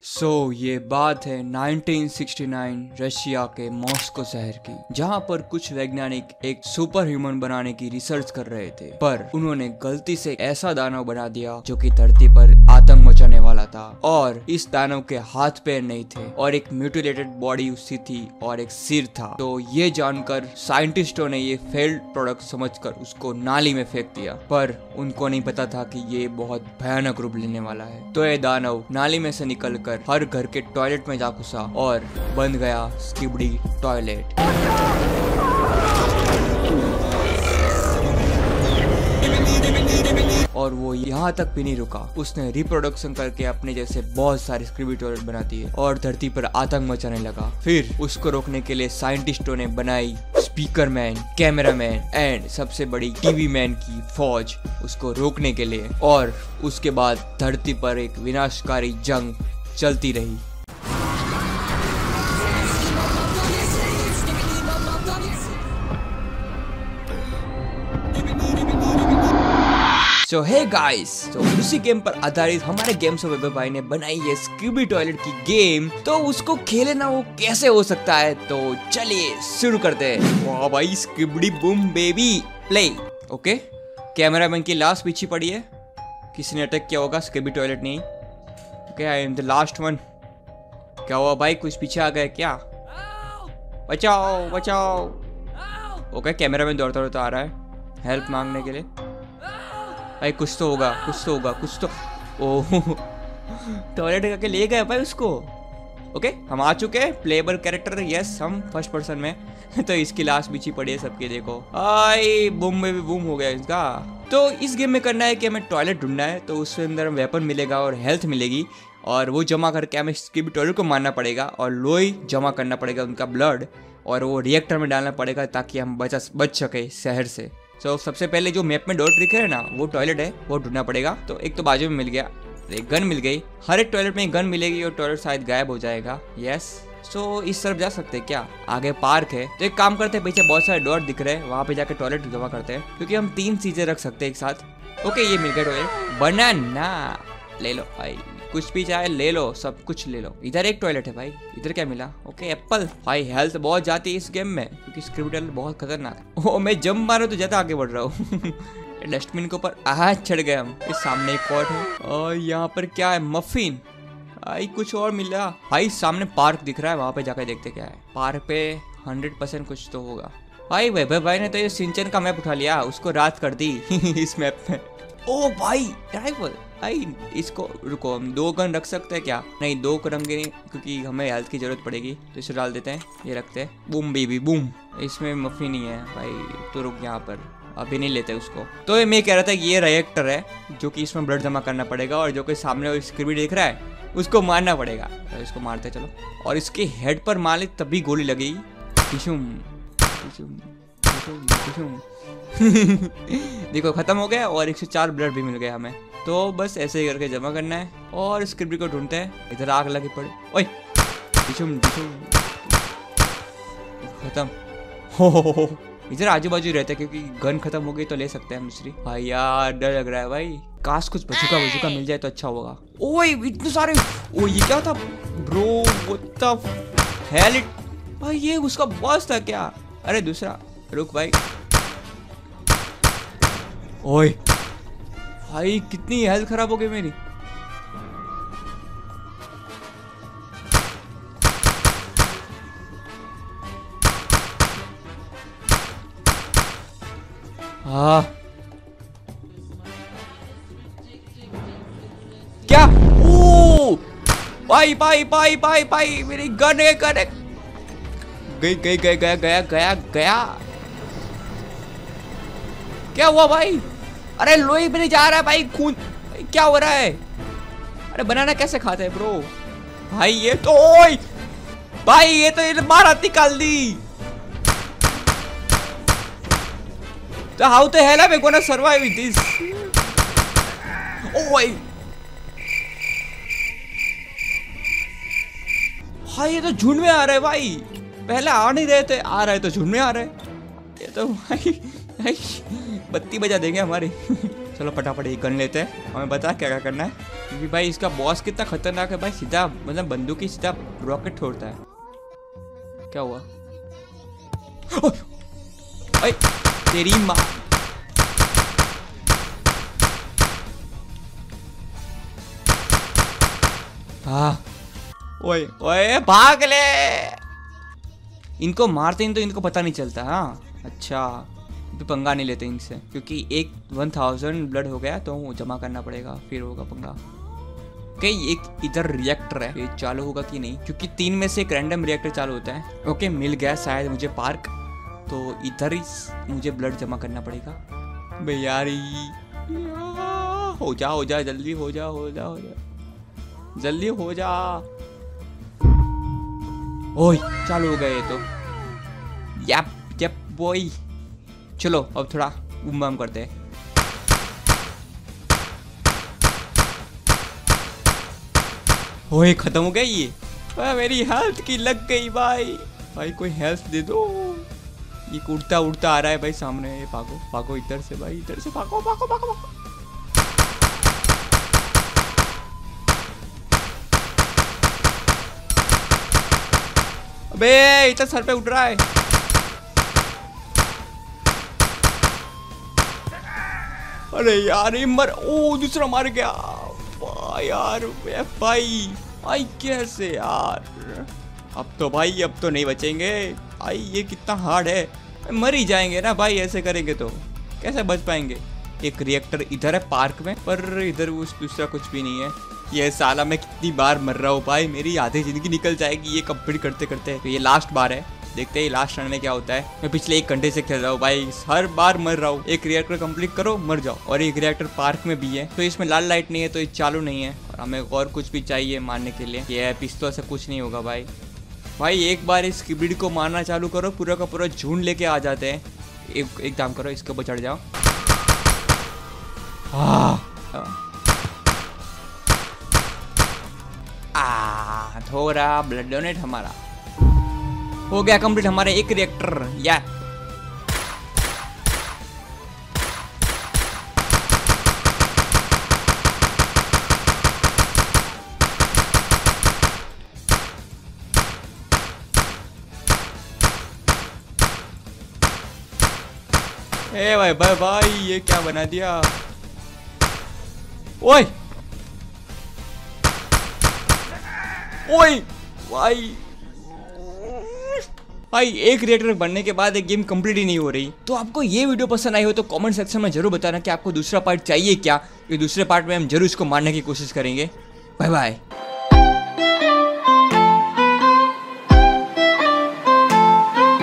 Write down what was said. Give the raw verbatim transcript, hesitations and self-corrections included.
सो so, ये बात है नाइनटीन सिक्सटी नाइन रशिया के मॉस्को शहर की, जहाँ पर कुछ वैज्ञानिक एक सुपर ह्यूमन बनाने की रिसर्च कर रहे थे, पर उन्होंने गलती से ऐसा दानव बना दिया जो कि धरती पर आतंक मचाने वाला था। और इस दानव के हाथ पैर नहीं थे और एक म्यूटिलेटेड बॉडी उसकी थी और एक सिर था। तो ये जानकर साइंटिस्टों ने ये फेल्ड प्रोडक्ट समझकर उसको नाली में फेंक दिया, पर उनको नहीं पता था कि ये बहुत भयानक रूप लेने वाला है। तो ये दानव नाली में से निकल कर हर घर के टॉयलेट में जा घुसा और बन गया स्किबिडी टॉयलेट। और वो यहाँ तक भी नहीं रुका, उसने रिप्रोडक्शन करके अपने जैसे बहुत सारे स्किबिडी टॉयलेट बना दिए और धरती पर आतंक मचाने लगा। फिर उसको रोकने के लिए साइंटिस्टों ने बनाई speaker man, camera man and सबसे बड़ी टीवी मैन की फौज उसको रोकने के लिए। और उसके बाद धरती पर एक विनाशकारी जंग चलती रही। सो हे गाइस, तो उसी गेम पर आधारित हमारे गेम्स ऑफ वेब भाई ने बनाई है स्किबिडी टॉयलेट की गेम। तो उसको खेलना वो कैसे हो सकता है, तो चलिए शुरू करते हैं। वाह भाई, skibidi boom baby play. Okay, cameraman की लाश पीछे पड़ी है, किसी ने अटैक किया होगा, स्किबिडी टॉयलेट नहीं। Okay, I am the last one. क्या हुआ भाई, कुछ पीछे आ गए क्या? बचाओ बचाओ। ओके, कैमरामैन दौड़ता दौड़ता आ रहा है हेल्प मांगने के लिए। भाई कुछ तो होगा, कुछ तो होगा, कुछ तो। ओह, टॉयलेट करके ले गए भाई उसको। ओके, हम आ चुके हैं प्लेबल कैरेक्टर। यस, हम फर्स्ट पर्सन में। तो इसकी लाश पीछे पड़ी है सबकी, देखो। आई बूम में भी बूम हो गया इसका। तो इस गेम में करना है कि हमें टॉयलेट ढूंढना है, तो उसके अंदर वेपन मिलेगा और हेल्थ मिलेगी, और वो जमा करके हमें स्किबिडी टॉयलेट को मारना पड़ेगा और लोई जमा करना पड़ेगा, उनका ब्लड, और वो रिएक्टर में डालना पड़ेगा ताकि हम बचा बच सके शहर से। तो so, सबसे पहले जो मैप में डॉट दिख है ना, वो टॉयलेट है, वो ढूंढना पड़ेगा। तो एक तो बाजू में मिल गया, एक गन मिल गई। हर एक टॉयलेट में एक गन मिलेगी और टॉयलेट शायद गायब हो जाएगा। यस, सो so, इस तरफ जा सकते हैं क्या? आगे पार्क है, तो एक काम करते हैं, पीछे बहुत सारे डॉट दिख रहे हैं, वहाँ पे जाके टॉयलेट जमा करते हैं, क्योंकि हम तीन चीजें रख सकते हैं एक साथ। ओके, ये मिल गया टॉयलेट। बनाना ले लो भाई, कुछ भी चाहे ले लो, सब कुछ ले लो। इधर एक टॉयलेट है भाई, इधर क्या मिला? Okay, Apple. भाई हेल्थ बहुत जाती है इस गेम में, क्योंकि स्किबिडी टॉयलेट बहुत खतरनाक है। ओ, मैं जंप मारूं तो ज्यादा आगे बढ़ रहा हूँ। डस्टबिन के ऊपर आज चढ़ गए हम। इस सामने एक पॉट है और यहाँ पर क्या है? मफिन। भाई कुछ और मिला भाई। सामने पार्क दिख रहा है, वहाँ पे जाकर देखते क्या है। पार्क पे हंड्रेड परसेंट कुछ तो होगा। भाई वैभव भाई ने तो ये सिंचन का मैप उठा लिया, उसको रात कर दी इस मैप में। ओ भाई, राइफल। भाई इसको रुको, हम दो गन रख सकते हैं क्या? नहीं, दो को रंगे नहीं, क्योंकि हमें हेल्थ की जरूरत पड़ेगी, तो इसे डाल देते हैं। ये रखते हैं। Boom baby boom. इसमें मफी नहीं है भाई, तो रुक यहाँ पर, अभी नहीं लेते उसको। तो मैं कह रहा था कि ये रिएक्टर है जो कि इसमें ब्लड जमा करना पड़ेगा, और जो कि सामने स्किबिडी देख रहा है उसको मारना पड़ेगा। तो इसको मारते चलो, और इसके हेड पर मार ले तभी गोली लगेगी। देखो खत्म हो गया, और एक सौ चार ब्लड भी मिल गया हमें। तो बस ऐसे ही करके जमा करना है और स्किबिडी को ढूंढते हैं। इधर आग लगी पड़े। ओए, डिशुम डिशुम। खत्म हो हो हो। इधर आजू बाजू रहते हैं, क्योंकि गन खत्म हो गई तो ले सकते हैं हम दूसरी। भाई यार डर लग रहा है भाई, काश कुछ बचूका बचूका मिल जाए तो अच्छा होगा। ओए इतने सारे। ओ ये क्या था bro, what the hell it. भाई ये उसका बॉस था क्या? अरे दूसरा, रुक भाई। ओए भाई, कितनी हेल्थ खराब हो गई मेरी। हाँ क्या? ओ भाई भाई भाई भाई भाई, मेरी गन है, गन है। गई गई गई गया गया गया गया। क्या हुआ भाई? अरे लोही भी नहीं जा रहा है भाई, खून। क्या हो रहा है? अरे बनाना कैसे खाते हैं ब्रो? भाई ये तो, ओए भाई ये तो ये बारात निकाल दी। तो how the hell am I gonna survive with this? ओए भाई, ये तो झुंड में आ रहे भाई, पहले आ नहीं रहे थे, आ रहे तो झुंड में आ रहे। ये तो भाई बत्ती बजा देंगे हमारी। चलो फटाफट एक गन लेते हैं, हमें बता क्या क्या करना है। क्योंकि भाई इसका बॉस कितना खतरनाक है भाई, सीधा मतलब बंदूक की सीधा रॉकेट छोड़ता है। क्या हुआ? ओए तेरी माँ। हाँ ओए ओए भाग ले। इनको मारते हैं तो इनको पता नहीं चलता। हाँ अच्छा, तो पंगा नहीं लेते इनसे, क्योंकि एक वन थाउजेंड ब्लड हो गया तो जमा करना पड़ेगा, फिर होगा पंगा। ओके एक इधर रिएक्टर है, ये चालू होगा कि नहीं, क्योंकि तीन में से एक रैंडम रिएक्टर चालू होता है। ओके मिल गया शायद मुझे पार्क, तो इधर ही मुझे ब्लड जमा करना पड़ेगा। भैयारी हो जा हो जा जल्दी हो जा हो जा हो जा जल्दी हो जा। ओए चालू हो गया ये तो। यप यप बॉय, चलो अब थोड़ा बूम बम करते हैं। ओए खत्म हो गया ये। आ, मेरी हेल्थ की लग गई भाई। भाई कोई हेल्थ दे दो। ये उड़ता उड़ता आ रहा है भाई सामने। ये भागो भागो इधर से भाई, इधर से भागो भागो भागो भागो। अबे इतना सर पे उड़ रहा है। अरे यार ये मर, ओ दूसरा मार गया यार भाई। भाई कैसे यार, अब तो भाई अब तो नहीं बचेंगे भाई। ये कितना हार्ड है, मर ही जाएंगे ना भाई ऐसे करेंगे तो, कैसे बच पाएंगे। एक रिएक्टर इधर है पार्क में, पर इधर उस दूसरा कुछ भी नहीं है। ये साला मैं कितनी बार मर रहा हूँ भाई, मेरी आधी जिंदगी निकल जाएगी ये कंप्लीट करते करते। तो ये लास्ट बार है, देखते हैं लास्ट रन में क्या होता है। मैं पिछले एक घंटे से खेल रहा हूँ भाई, हर बार मर रहा हूँ। एक रिएक्टर कंप्लीट करो मर जाओ, और एक रिएक्टर पार्क में भी है, तो इसमें लाल लाइट नहीं है तो ये चालू नहीं है, और हमें और कुछ भी चाहिए मारने के लिए। ये पिस्तौल से कुछ नहीं होगा भाई। भाई एक बार इस किबिड को मारना चालू करो, पूरा का पूरा झुंड लेके आ जाते हैं। एक एक काम करो, इसके ऊपर चढ़ जाओ। आ थोड़ा ब्लड डोनेट हमारा हो गया कंप्लीट, हमारे एक रिएक्टर। या ए भाई भाई भाई ये क्या बना दिया। ओए ओए भाई भाई एक रिएक्टर बनने के बाद एक गेम कंप्लीट ही नहीं हो रही। तो आपको ये वीडियो पसंद आई हो तो कमेंट सेक्शन में जरूर बताना कि आपको दूसरा पार्ट चाहिए क्या। ये दूसरे पार्ट में हम जरूर इसको मारने की कोशिश करेंगे। Bye bye.